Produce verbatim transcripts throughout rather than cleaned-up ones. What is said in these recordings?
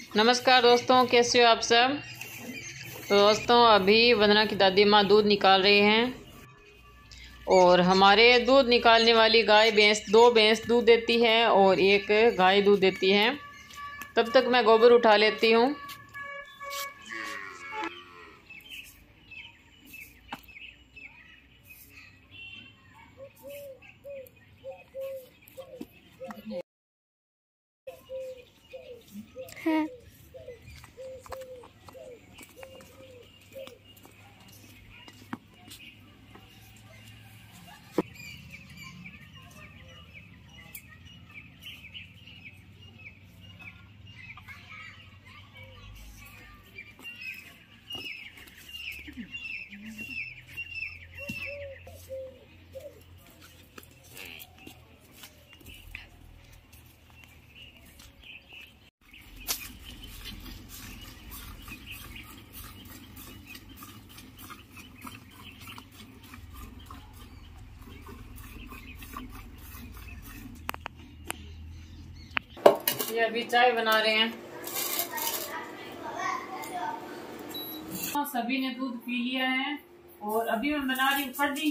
नमस्कार दोस्तों, कैसे हो आप सब। तो दोस्तों, अभी वंदना की दादी माँ दूध निकाल रही हैं और हमारे दूध निकालने वाली गाय भैंस दो भैंस दूध देती है और एक गाय दूध देती है। तब तक मैं गोबर उठा लेती हूँ। है ये अभी चाय बना रहे हैं। सभी ने दूध पी लिया है और अभी मैं बना रही हूँ कढ़ी।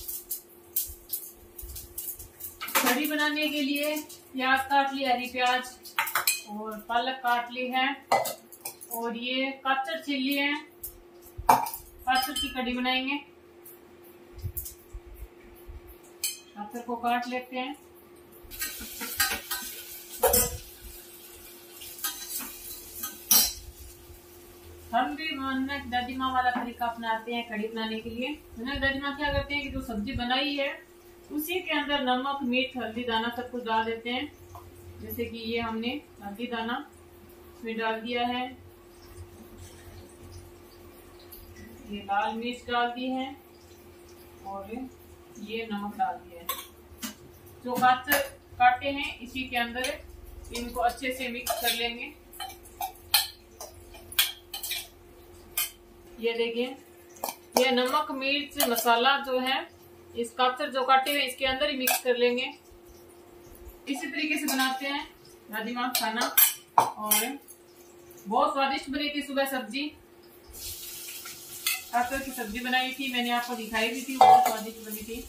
कढ़ी बनाने के लिए प्याज काट ली, हरी प्याज और पालक काट ली है और ये काचर छील लिए हैं। काचर की कढ़ी बनाएंगे। काचर को काट लेते हैं। हम भी वंदना की दादी माँ वाला तरीका अपनाते हैं कढ़ी बनाने के लिए। वंदना की दादी माँ क्या करते हैं कि जो सब्जी बनाई है उसी के अंदर नमक, मिर्च, हल्दी दाना सब कुछ डाल देते हैं। जैसे कि ये हमने हल्दी दाना इसमें डाल दिया है, ये लाल मिर्च डाल दी है और ये नमक डाल दिया है। जो गाजर काटे हैं इसी के अंदर इनको अच्छे से मिक्स कर लेंगे। ये देखिए, ये नमक, मिर्च, मसाला जो है इस काचर जो काटे हुए इसके अंदर ही मिक्स कर लेंगे। इसी तरीके से बनाते हैं दादी माँ खाना और बहुत स्वादिष्ट बनी थी। सुबह सब्जी काचर की सब्जी बनाई थी, मैंने आपको दिखाई भी थी, बहुत स्वादिष्ट बनी थी।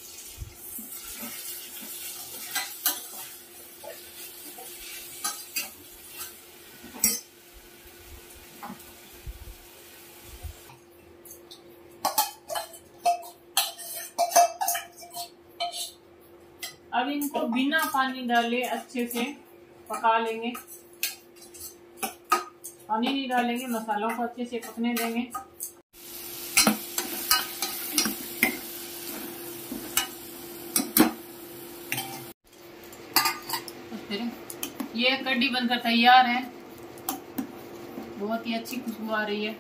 अब इनको बिना पानी डाले अच्छे से पका लेंगे। पानी नहीं डालेंगे, मसालों को अच्छे से पकने देंगे। फिर ये कढ़ी बनकर तैयार है। बहुत ही अच्छी खुशबू आ रही है।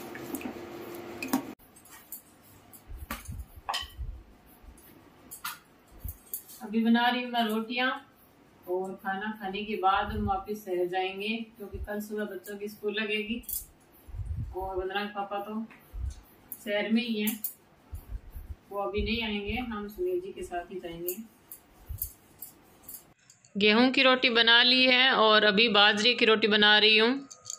अभी बना रही हूँ मैं रोटियां और खाना खाने के बाद हम वापिस शहर जाएंगे क्योंकि कल सुबह बच्चों की स्कूल लगेगी और वंदना के पापा तो शहर में ही हैं, वो अभी नहीं आएंगे, हम सुनील जी के साथ ही जाएंगे। गेहूं की रोटी बना ली है और अभी बाजरे की रोटी बना रही हूँ।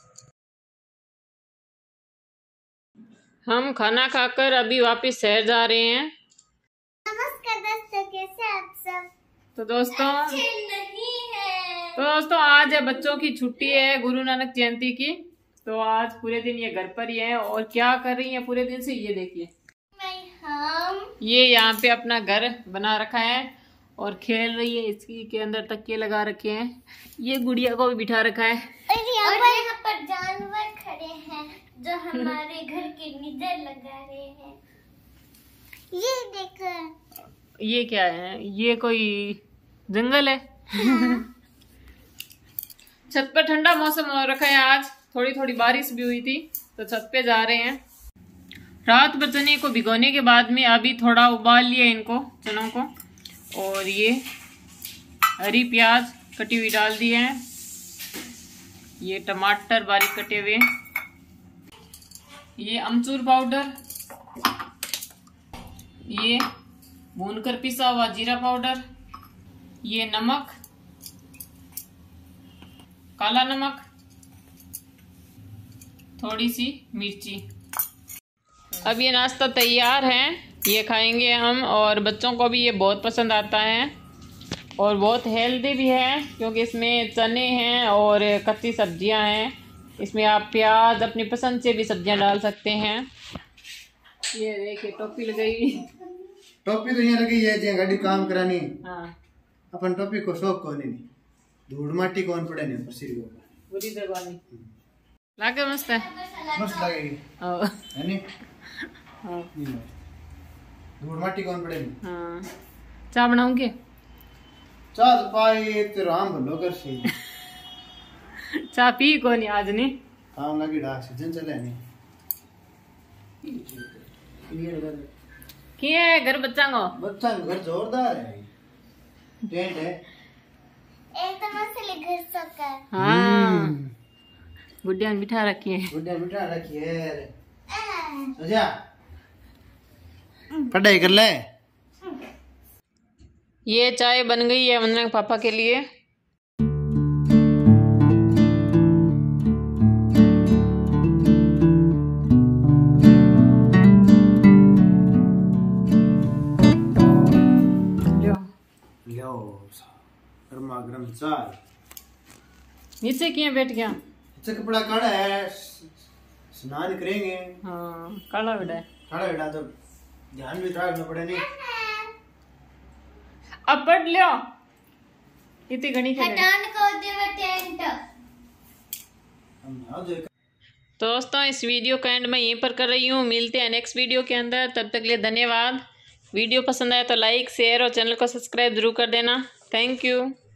हम खाना खाकर अभी वापिस शहर जा रहे हैं। नमस्कार दोस्तों, कैसे आप सब। तो दोस्तों नहीं है तो दोस्तों आज है बच्चों की छुट्टी है, गुरु नानक जयंती की। तो आज पूरे दिन ये घर पर ही है और क्या कर रही है पूरे दिन से, ये देखिए। हम ये यहाँ पे अपना घर बना रखा है और खेल रही है। इसकी के अंदर तकिए लगा रखे हैं। ये गुड़िया को भी बिठा रखा है और यहाँ पर, यहाँ पर जानवर खड़े हैं जो हमारे घर की नजर लगा रहे हैं। ये देखो, ये क्या है, ये कोई जंगल है। छत पर ठंडा मौसम हो रखा है। आज थोड़ी थोड़ी बारिश भी हुई थी तो छत पे जा रहे हैं। रात भर चने को भिगोने के बाद में अभी थोड़ा उबाल लिया इनको, चनों को, और ये हरी प्याज कटी हुई डाल दी है। ये टमाटर बारीक कटे हुए, ये अमचूर पाउडर, ये भूनकर पिसा हुआ जीरा पाउडर, ये नमक, काला नमक, थोड़ी सी मिर्ची। अब ये नाश्ता तैयार है, ये खाएंगे हम, और बच्चों को भी ये बहुत पसंद आता है और बहुत हेल्दी भी है क्योंकि इसमें चने हैं और कच्ची सब्जियां हैं। इसमें आप प्याज अपनी पसंद से भी सब्जियां डाल सकते हैं। ये देखिए टोपी लगाई, टोपी तो यहाँ लगी है जे गाड़ी काम करानी। हाँ अपन टोपी को शौक को नहीं, धूड़ माटी कौन पड़े नहीं पर सिर को बुरी जगवानी लागे मस्त है, मस्त लगेगी ओ, है नी। हाँ धूड़ माटी कौन पड़े नहीं। हाँ चाय बनाऊंगे, चाह तो पाई तेरा आम भलो कर सी चाय पी को नहीं आज नहीं काम लगी डाक सीजन चले नहीं। क्लियर कर किए है घर बच्चा को, बच्चा का घर जोरदार है, टेंट है एकदम असली घर सका। हाँ गुड्डिया ने बिठा रखी है, गुड्डिया बिठा रखी है। सोचा पढ़ाई कर ले। ये चाय बन गई है वंदना के पापा के लिए। लो गर्मा गर्म चाय। नीचे किए बैठ गया, अच्छा कपड़ा काढ़ा है, स्नान करेंगे। हाँ काला बेटा है, काढ़ा बेटा तो ध्यान भी रखना पड़े नहीं। अब पढ़ लो इतनी घनी के हटान को देव टेंट। हम आओ जो तो दोस्तों इस वीडियो का एंड मैं यहीं पर कर रही हूँ। मिलते हैं नेक्स्ट वीडियो के अंदर, तब तक के लिए धन्यवाद। वीडियो पसंद आए तो लाइक शेयर और चैनल को सब्सक्राइब जरूर कर देना। Thank you.